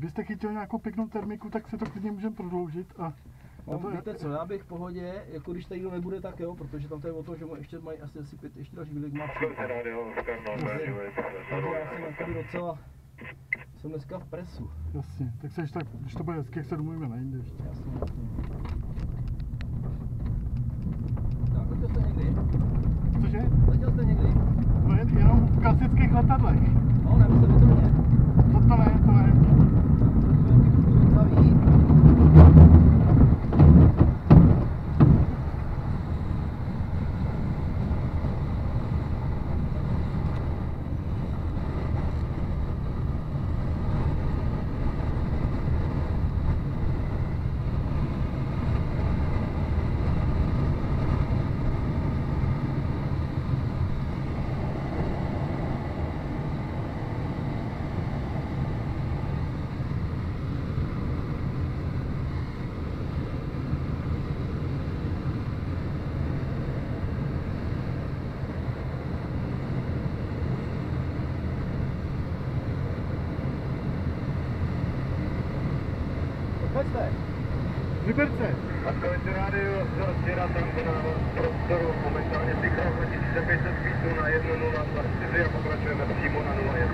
Kdybyste chytil nějakou pěknou termiku, tak si to klidně můžeme prodloužit. A víte co, já bych v pohodě, jako když tady nebude, tak jo, protože tam to je o to, že ještě mají asi 5 ještě další chvíli, má přijít. Takže já jsem tady docela, jsem dneska v presu. Jasně, tak seš tak, když to bude hezky, jak se domluvíme na jinde ještě. Jasně. Tak, letěl jste někdy? Cože? Letěl jste někdy? No jenom v klasických letadlech. No, nebo se větrně. To ne. Liberce. Aktuálně rádio rozdělá tam na prostoru momentálně signál 2500 feetů na 1024 a pokračujeme přímo na 01.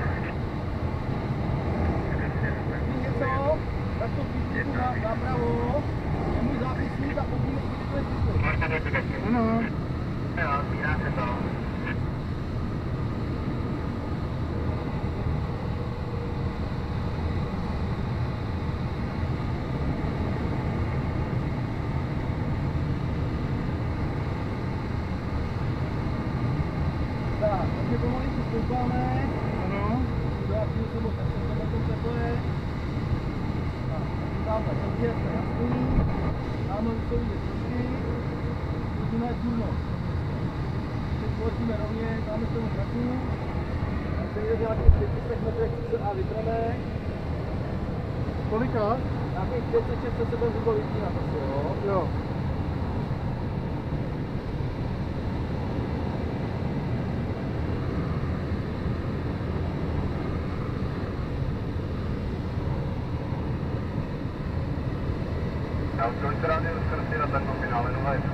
Něco, tak to písničku napravo, je můj zápisník a podívej, kdy to je Ano. Jo, zbírá se to. Takže pomalinku stoupáme. Ano. Udáčím se moc, tak se to teple. Tak, tamhle, takže jste jasný. Tamhle už jsou vidět trošky. Pojďme turnost. Teď poletíme rovně, dáme z tomu traku. A se jde nějakých 500 metrech a vytreme. Kolika? Nějakých 500 se bude zhruba vytínat asi, jo? Jo. Já už to rádi rozkrstí na tento finále 01.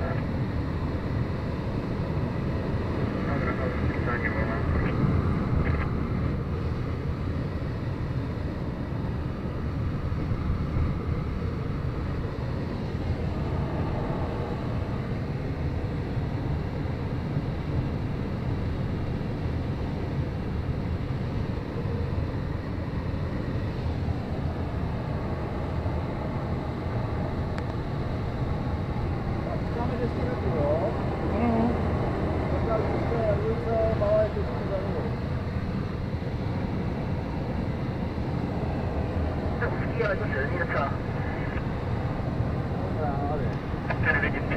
Ale to silný docela. Právě. Tady vidím.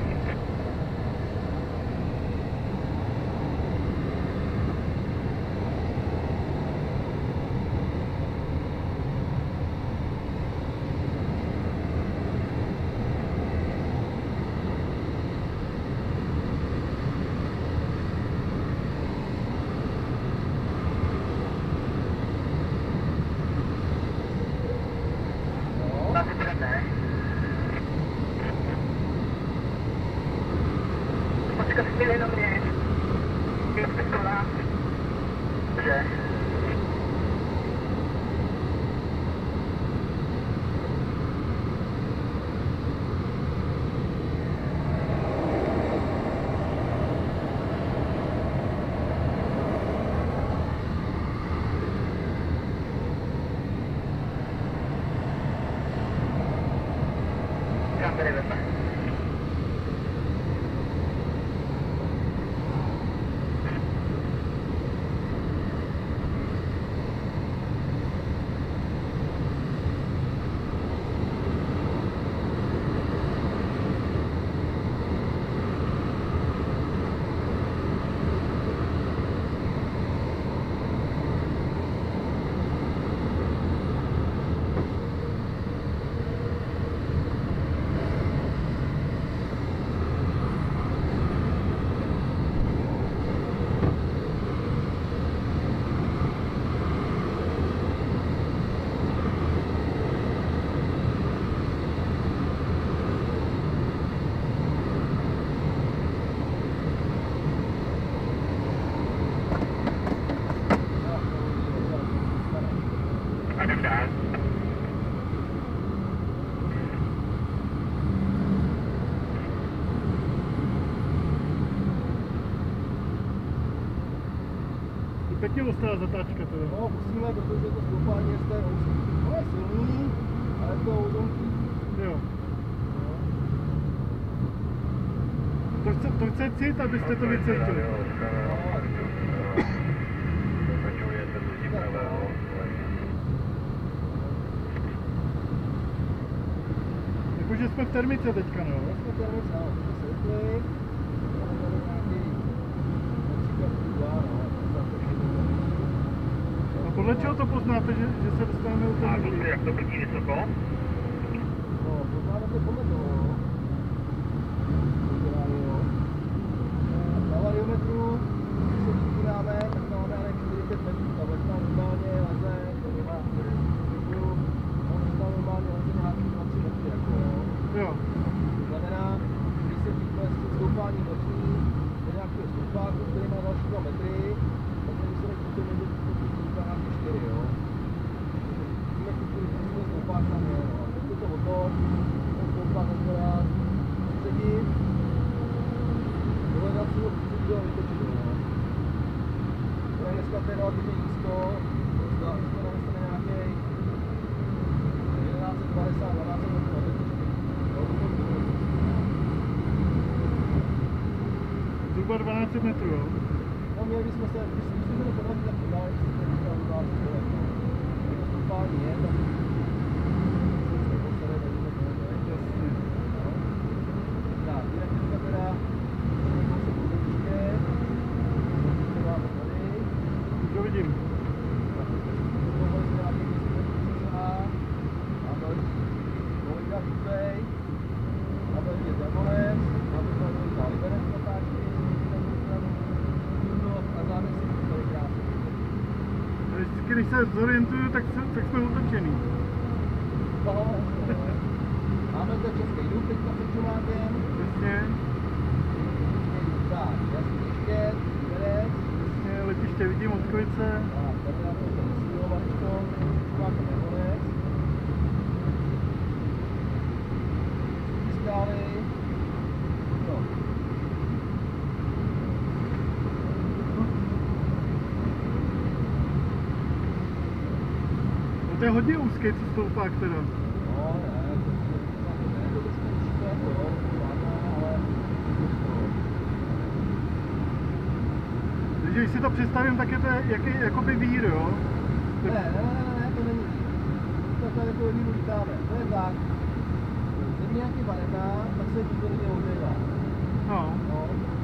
Počkat chvíli na mě. Je pistola. Že? Kamery vezme. tak. Pěkně ostrá zatáčka to je. No, musíme, protože to stoupání je z té housky. To je silný, ale to houzonky. Jo. To chce cít, abyste to vycítili. Jakože jsme v termice teďka, no. Jsme v termice, ano. Jsme se vypli. A podle čeho to poznáte, že se dostaneme do A toho? jak to brzdí vysoko? No, poznáme to podle toho. Na variometru, když se vybíráme, tak máme ale 40 metrů. Ta vlečna normálně leze, to nemá on tam normálně leze nějaký 2-3 metry, jako Jo. to znamená, když se vybíráme s tím stoupáním vlečný do nějakého stoupáku, který má další 2 metry, tak ten výsledek potom je do nějaké 4, jo. Víme, který stoupák tam je, no. Teď je to o tom, ten stoupák akorát sedí, dohledat si ho příště a vytočit, no. To je dneska to je relativně nízko, to navestane nějaký 1150, 12 metrů na vytočení. Zhruba 12 metrů, jo. No, měli bychom se, když jsme to podali, tak podali, že jsme to udělali spolek, no. Když to stoupání je, tak jsme postavili, takže to je jasně. Tak, direktivka teda, se bude výšké, to máme tady. Už ho vidím. Tak, tohle jsme nějaký 10 metrů cca, a další kolika výpej, a tady je zavolec, a to tady je liberec natáčky, a zároveň si to tady krásně. Vždycky, když se zorientuju, tak jsme otočený. Máme zde český dům teďka před Čumákem. Jasně, Tak, jasný ještě, liberec. jasně, letiště vidím od Kovice. Tak, tady nám to vysílo maličko, Čumákem je konec. Skály. No. No to je hodně úzký, co stoupák teda. No, ne, to je to trošku určitě, jako jo, ale Takže když si to představím, tak je to jakoby vír, jo? ne, to není víc. Takhle jako víru lítáme. To je tak. Země jak je barevná, tak se výborně odejvá. No. No,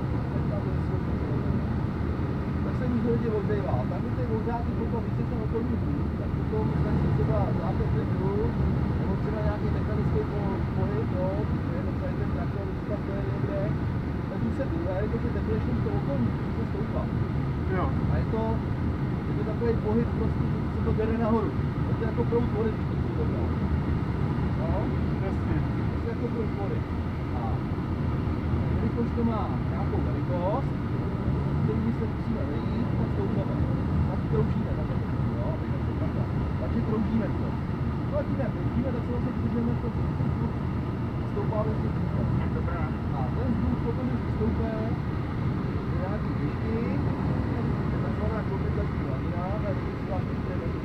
tak se výborně odejvá. Tam, kde ty vouzáky potom více ten okolní půd, tak potom stačí třeba zápět větru, nebo třeba nějaký mechanický pohyb, jo, nebo tady ten traktor, když to je někde, tak už se dývá, je to ty teplejší to okolní, když se stoupá. Jo. A je to takový pohyb, prostě, že se to bere nahoru. Je to jako proud vody, když to chci dobrá. No, Jasně. je to jako proud vody. A jelikož to má nějakou velikost, který se musíme vejít, tak stoupneme. Tak kroužíme, takhle to říct, jo, aby to takhle. Takže kroužíme to. No a tím jak kroužíme, tak se vlastně kroužíme to a stoupáme si vzduch. Dobrá. A ten vzduch potom, když vystoupé do nějaký výšky, takzvaná kompenzační hladina, to je vyšla 4 metrů.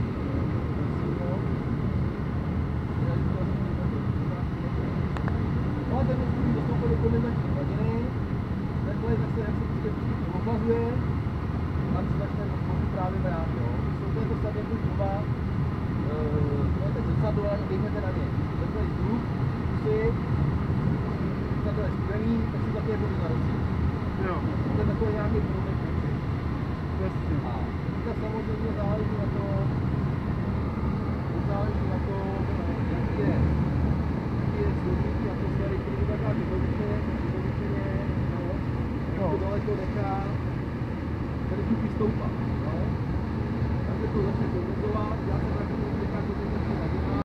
No a ten vzduch dostoupil do kompenzační hladiny, takhle zase, jak se prostě ochlazuje, tam se začne právě brát, jo. To je to samé jako zhruba, to je tak zrcadlo, ale běžněte na něj. Takhle vzduch, si, zrcadlo je studený, tak si také vody narozí. Jo. To je takový nějaký podobný princip. Jasně. A teďka samozřejmě záleží na to, jaký je složitý atmosféry, který je taková vydovičeně, no, daleko nechá, tady vzduch vystoupá.